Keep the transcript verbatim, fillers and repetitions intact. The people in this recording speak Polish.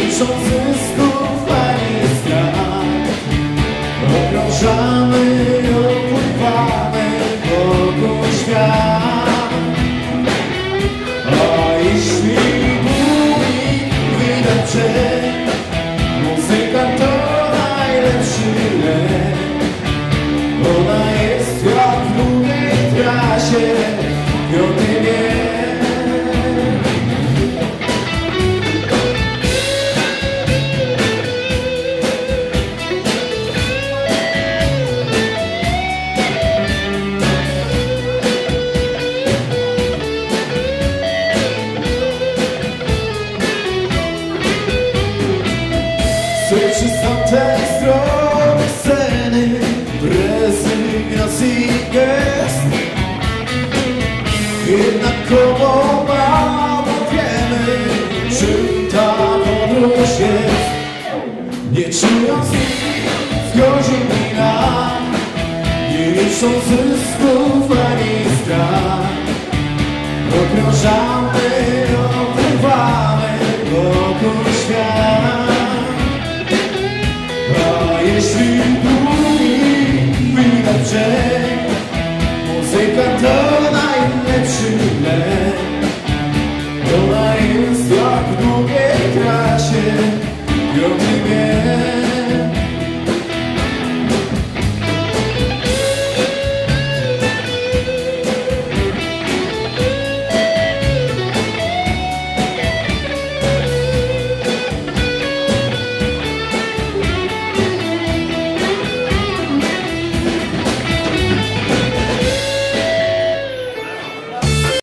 licząc zysków ani strat. Okrążamy i opływamy wokół świat. A jeśli mówi wydawczy, muzyka to najlepszy lek. Ona jest jak w długiej trasie, piąty wiek. Słyszy z tej strony sceny rezygnacji gest. Jednakowo mało wiemy, czym ta podróż jest. Nie czując nic godzin i lat, nie licząc zysków ani strat, okrążamy